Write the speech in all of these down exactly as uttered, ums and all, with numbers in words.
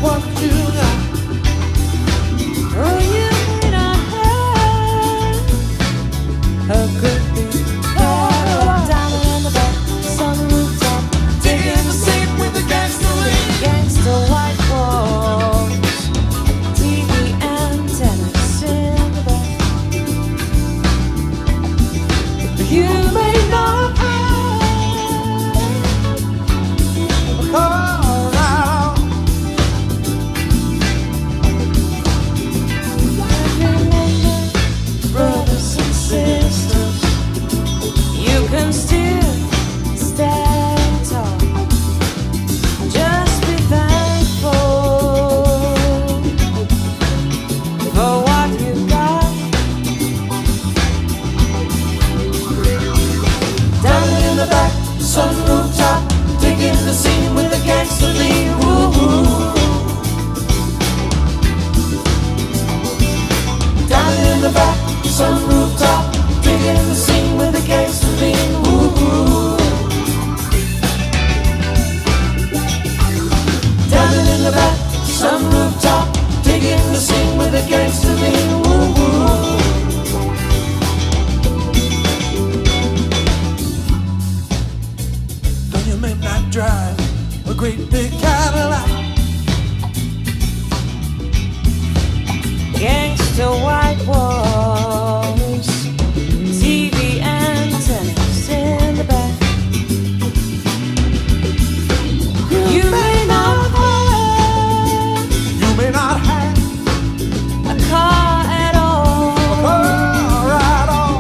what you got. Oh, you may not have a good thing. Down in the back, sun rooftop, Taking the seat with the gangster lean. gangster white walls, T V antennas in the back. You may not have a car out. Remember, brothers and sisters, you can still stand tall. Just be thankful for what you got. Down in the back, sun rooftop, taking the scene with the gangster lean. Woo-hoo. Down in the back, sun rooftop, taking the scene with the gangster lean. Woo-hoo. Down in the back, sun rooftop, taking the scene with the gangster lean. Woo-hoo. Though you may not drive a great big Cadillac, Gangster white walls, T V antennas in the back. You may not have you may not have a car at all, a car at all.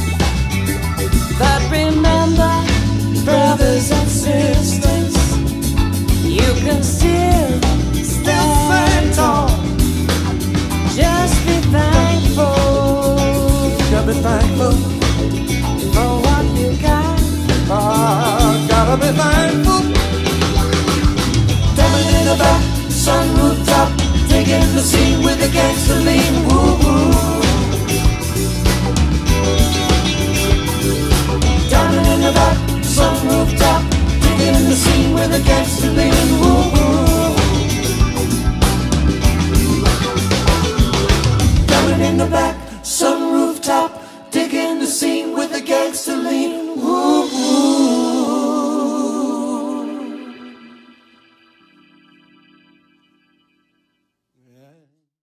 but remember, brothers and sisters, you can still stand Stand tall. Just be thankful Gotta be thankful. for what you got. Ah, gotta be thankful. Down in the back, sun rooftop, taking the scene with the gangster lean. Woo-hoo. Down in the back, sun rooftop, taking the scene with the gangster lean. Woo-hoo. Down in the back, sun rooftop, digging the scene with the gangster lean.